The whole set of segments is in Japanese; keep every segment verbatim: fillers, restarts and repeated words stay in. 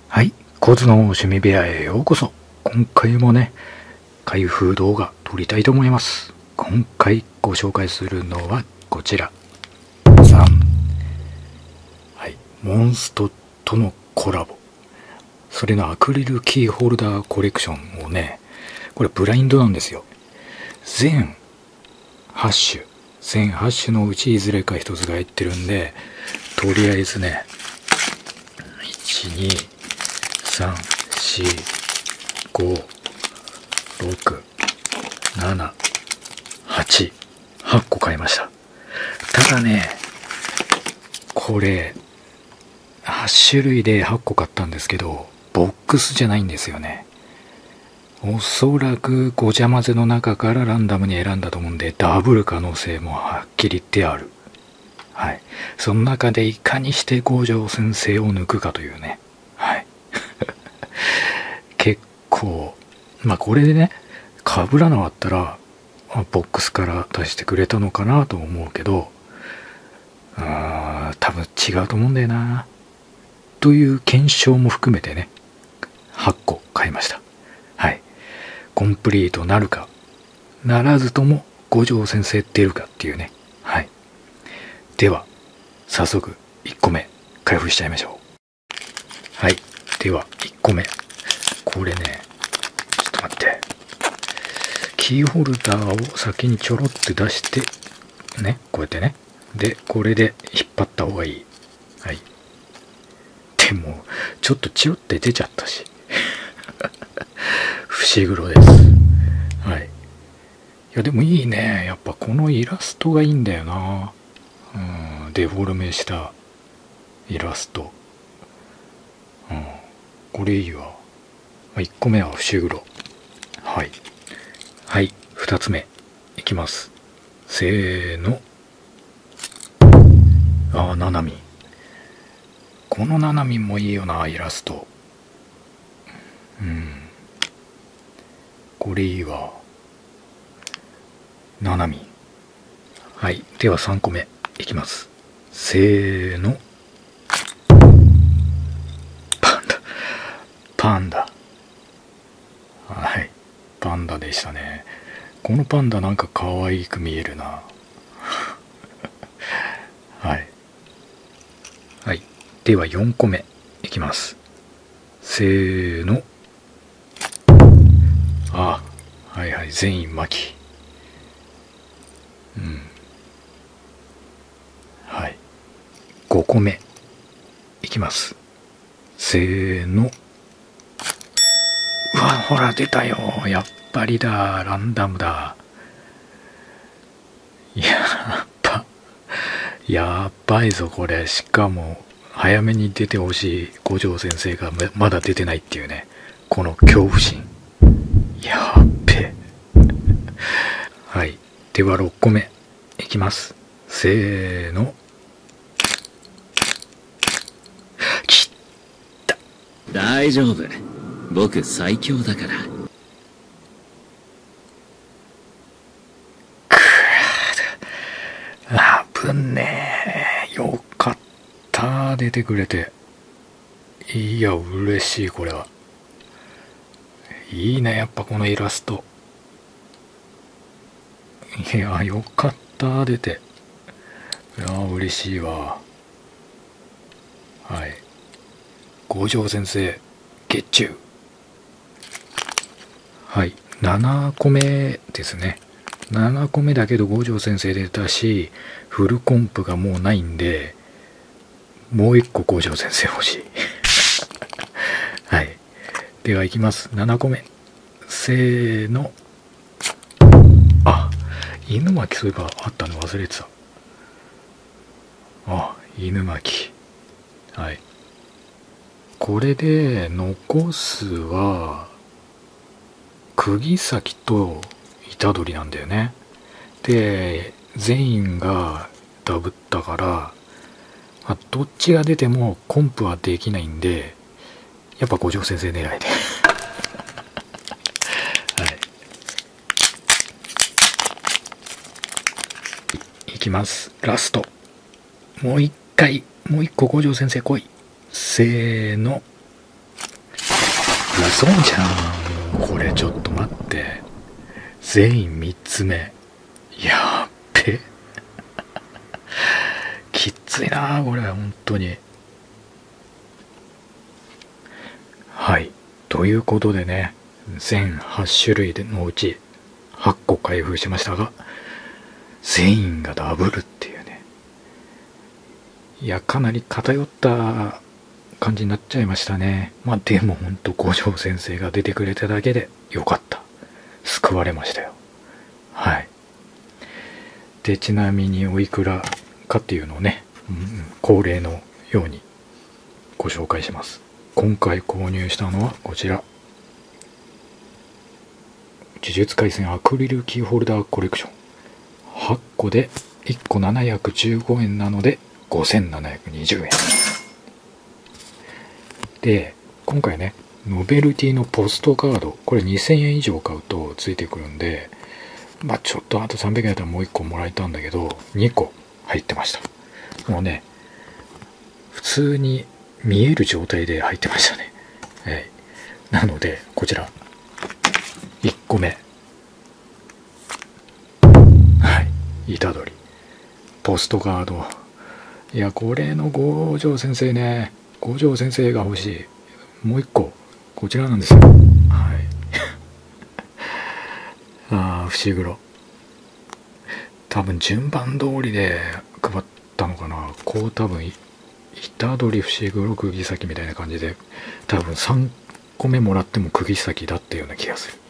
はい、コツの趣味部屋へようこそ。今回もね、開封動画撮りたいと思います。今回ご紹介するのはこちら。さん。はい、モンストとのコラボ。それのアクリルキーホルダーコレクションをね、これブラインドなんですよ。全はち種。全はち種のうちいずれか一つが入ってるんで、とりあえずね、いち、に、さん、よん、ご、ろく、なな、はち、はっこ買いました。ただね、これはち種類ではっこ買ったんですけど、ボックスじゃないんですよね。おそらくごちゃ混ぜの中からランダムに選んだと思うんで、ダブル可能性もはっきり言ってある。はい。その中でいかにして五条先生を抜くかというね。はい。結構、まあこれでね、被らなかったら、ボックスから出してくれたのかなと思うけど、あー、多分違うと思うんだよな。という検証も含めてね、はっこ買いました。はい。コンプリートなるか、ならずとも五条先生出るかっていうね。はい。では、早速いっこめ開封しちゃいましょう。はい。ではいっこめ。これね、ちょっと待って。キーホルダーを先にちょろって出して、ね、こうやってね。で、これで引っ張った方がいい。はい。でも、ちょっとチロって出ちゃったし。伏黒です。はい。いや、でもいいね。やっぱこのイラストがいいんだよな。うん、デフォルメしたイラスト。うん、これいいわ。いっこめは伏黒。はい。はい、ふたつめ。いきます。せーの。あー、ななみん。このななみんもいいよな、イラスト。うん。これいいわ。ななみん。はい。ではさんこめ。いきます。せーの。パンダ。パンダ。はい。パンダでしたね。このパンダなんか可愛く見えるな。はい。はい。ではよんこめ。いきます。せーの。あ、はいはい。全員巻き。うん。はい。ごこめ。いきます。せーの。うわ、ほら、出たよ。やっぱりだ。ランダムだ。やっぱ、やっばいぞ、これ。しかも、早めに出てほしい五条先生がまだ出てないっていうね。この恐怖心。やっべ。はい。ではろっこめ。いきます。せーの。きった。 大丈夫。僕最強だから。 くー、あぶねえ。よかった。出てくれて。いや、嬉しい、これは。いいね、やっぱこのイラスト。いや、よかった、出て。いや、嬉しいわ。はい。五条先生、月中。はい。ななこめですね。ななこめだけど五条先生出たし、フルコンプがもうないんで、もういっこ五条先生欲しい。はい。では行きます。ななこめ。せーの。あ、犬巻そういえばあったの忘れてた。あ、犬巻。はい。これで残すは、釘崎と虎杖なんだよね。で、全員がダブったから、まあ、どっちが出てもコンプはできないんで、やっぱ五条先生狙いで。はい。いきます。ラスト。もう一回、もう一個五条先生来い。せーの。 そうじゃん。これちょっと待って。全員みっつめ。やっべ。きついなこれ、本当に。はい。ということでね、全はち種類のうちはっこ開封しましたが、全員がダブルっていうね。いや、かなり偏った感じになっちゃいましたね。まあでもほんと五条先生が出てくれただけでよかった。救われましたよ。はい。で、ちなみにおいくらかっていうのをね、うん、恒例のようにご紹介します。今回購入したのはこちら。呪術廻戦アクリルキーホルダーコレクション。はっこでいっこななひゃくじゅうごえんなのでごせんななひゃくにじゅうえん。で、今回ね、ノベルティのポストカード、これにせんえん以上買うとついてくるんで、まあちょっとあとさんびゃくえんだったらもういっこもらえたんだけど、にこ入ってました。もうね、普通に見える状態で入ってましたね。はい。なので、こちら、いっこめ。はい。虎杖。ポストカード。いや、これの五条先生ね、五条先生が欲しい。もういっこ、こちらなんですよ。はい。ああ、伏黒。多分順番通りで配ったのかな。こう多分、虎杖伏黒釘崎みたいな感じで、多分さんこめもらっても釘崎だったような気がする。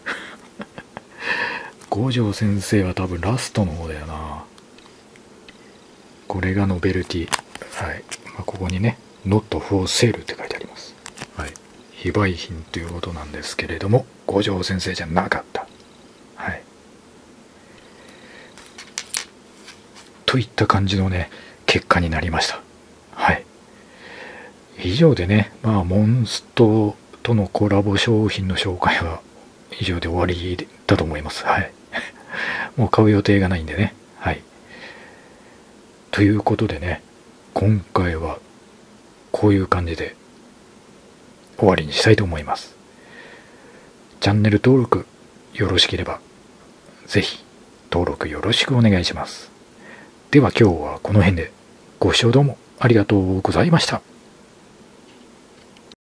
五条先生は多分ラストの方だよな。これがノベルティ。はい。まあ、ここにね、Not for sale って書いてあります。はい。非売品ということなんですけれども、五条先生じゃなかった。はい。といった感じのね、結果になりました。はい。以上でね、まあ、モンストとのコラボ商品の紹介は以上で終わりだと思います。はい。もう買う予定がないんでね。はい。ということでね、今回はこういう感じで終わりにしたいと思います。チャンネル登録よろしければ、ぜひ登録よろしくお願いします。では今日はこの辺でご視聴どうもありがとうございました。